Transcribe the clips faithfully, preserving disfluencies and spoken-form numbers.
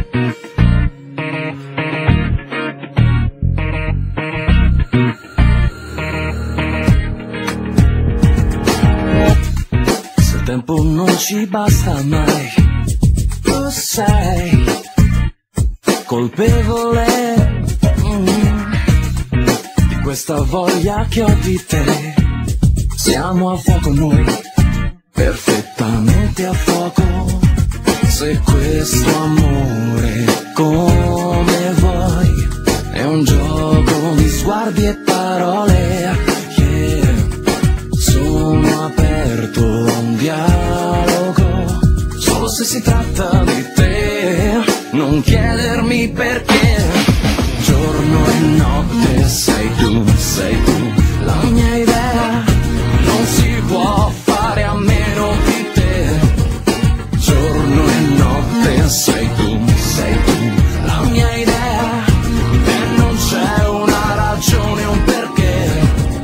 Se il tempo non ci basta mai, tu sei colpevole mm, di questa voglia che ho di te. Siamo a fuoco noi, perfettamente a fuoco. Se questo amore, come vuoi, è un gioco di sguardi e parole, yeah. Sono aperto a un dialogo, solo se si tratta di te. Non chiedermi perché, giorno e notte sei tu, sei tu, la mia idea. Non si può fare a meno di te. Giorno e notte sei tu, sei tu, la mia idea. E non c'è una ragione, un perché.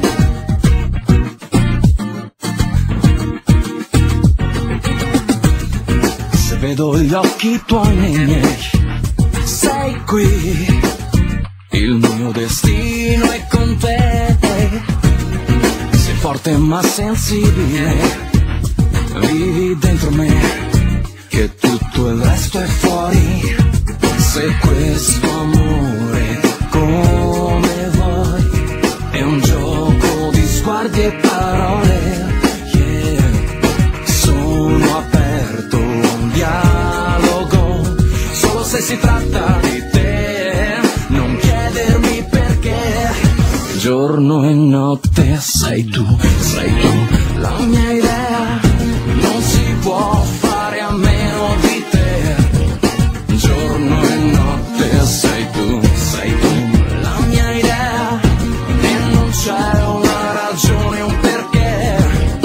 Se vedo gli occhi tuoi nei miei, sei qui. Il mio destino è con te. Sei forte ma sensibile, vivi dentro me, che tutto il resto è fuori. Se questo amore, come vuoi, è un gioco di sguardi e parole, yeah. Sono aperto a un dialogo, solo se si tratta di te. Non chiedermi perché, giorno e notte sei tu, sei tu, la mia idea. Non si può fare a meno di te. Giorno e notte sei tu, sei tu, la mia idea. E non c'è una ragione, un perché.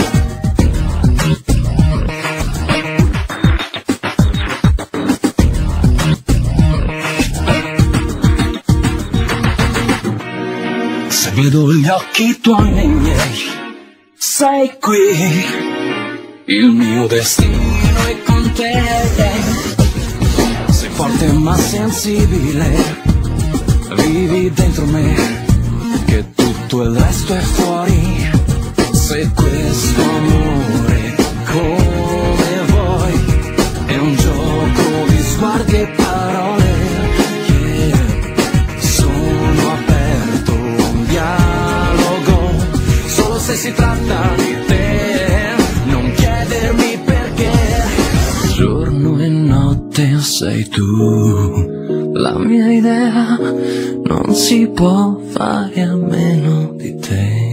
Se vedo gli occhi tuoi nei miei, sei qui. Il mio destino è con te. Sei forte ma sensibile, vivi dentro me, che tutto il resto è fuori. Se questo amore, come vuoi, è un gioco di sguardi e parole, yeah. Sono aperto a un dialogo, solo se si tratta di te. Non chiedermi perché, giorno e notte sei tu, la mia idea. Non si può fare a meno di te.